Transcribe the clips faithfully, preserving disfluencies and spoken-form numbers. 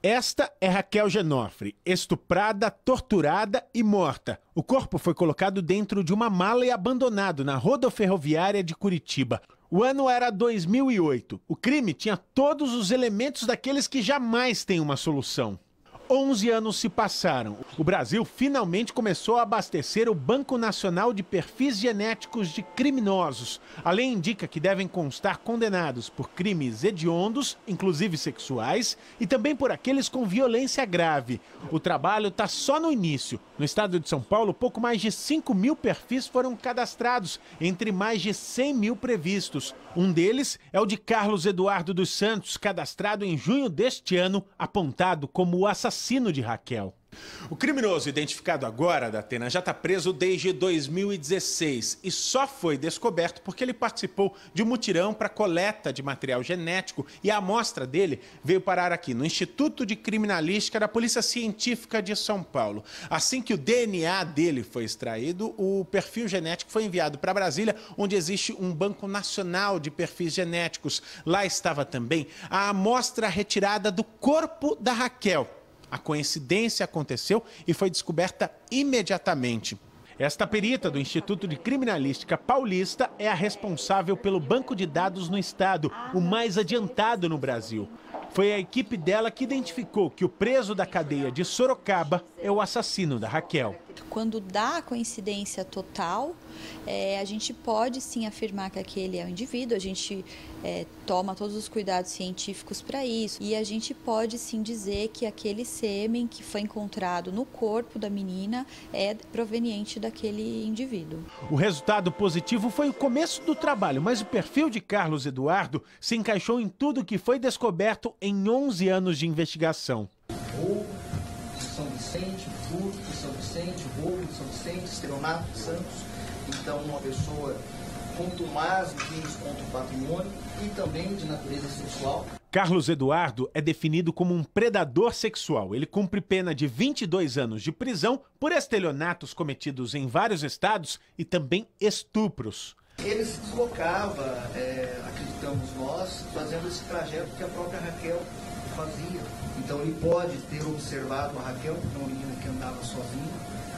Esta é Raquel Genofre, estuprada, torturada e morta. O corpo foi colocado dentro de uma mala e abandonado na rodoferroviária de Curitiba. O ano era dois mil e oito. O crime tinha todos os elementos daqueles que jamais têm uma solução. onze anos se passaram. O Brasil finalmente começou a abastecer o Banco Nacional de Perfis Genéticos de Criminosos. A lei indica que devem constar condenados por crimes hediondos, inclusive sexuais, e também por aqueles com violência grave. O trabalho está só no início. No estado de São Paulo, pouco mais de cinco mil perfis foram cadastrados, entre mais de cem mil previstos. Um deles é o de Carlos Eduardo dos Santos, cadastrado em junho deste ano, apontado como o assassino de Raquel. O criminoso identificado agora, Datena, já está preso desde dois mil e dezesseis e só foi descoberto porque ele participou de um mutirão para coleta de material genético e a amostra dele veio parar aqui no Instituto de Criminalística da Polícia Científica de São Paulo. Assim que o D N A dele foi extraído, o perfil genético foi enviado para Brasília, onde existe um Banco Nacional de Perfis Genéticos. Lá estava também a amostra retirada do corpo da Raquel. A coincidência aconteceu e foi descoberta imediatamente. Esta perita do Instituto de Criminalística Paulista é a responsável pelo banco de dados no estado, o mais adiantado no Brasil. Foi a equipe dela que identificou que o preso da cadeia de Sorocaba é o assassino da Raquel. Quando dá a coincidência total, é, a gente pode sim afirmar que aquele é o indivíduo, a gente é, toma todos os cuidados científicos para isso e a gente pode sim dizer que aquele sêmen que foi encontrado no corpo da menina é proveniente daquele indivíduo. O resultado positivo foi o começo do trabalho, mas o perfil de Carlos Eduardo se encaixou em tudo que foi descoberto em onze anos de investigação. Roubo de São Vicente, furto de São Vicente, roubo de São Vicente, estelionato de Santos. Então, uma pessoa contumaz em crimes contra o patrimônio e também de natureza sexual. Carlos Eduardo é definido como um predador sexual. Ele cumpre pena de vinte e dois anos de prisão por estelionatos cometidos em vários estados e também estupros. Ele se deslocava, é, acreditamos nós, fazendo esse trajeto que a própria Raquel fazia. Então ele pode ter observado a Raquel, uma menina que andava sozinha,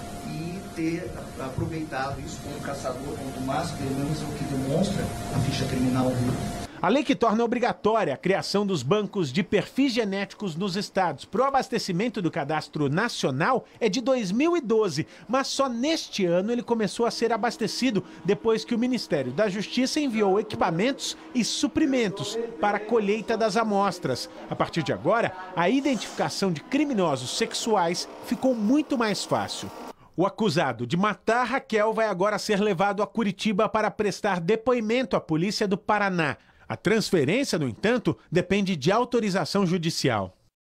e ter aproveitado isso como caçador, como máscara, pelo menos é o que demonstra a ficha criminal dele. A lei que torna obrigatória a criação dos bancos de perfis genéticos nos estados para o abastecimento do cadastro nacional é de dois mil e doze, mas só neste ano ele começou a ser abastecido depois que o Ministério da Justiça enviou equipamentos e suprimentos para a colheita das amostras. A partir de agora, a identificação de criminosos sexuais ficou muito mais fácil. O acusado de matar Raquel vai agora ser levado a Curitiba para prestar depoimento à Polícia do Paraná. A transferência, no entanto, depende de autorização judicial.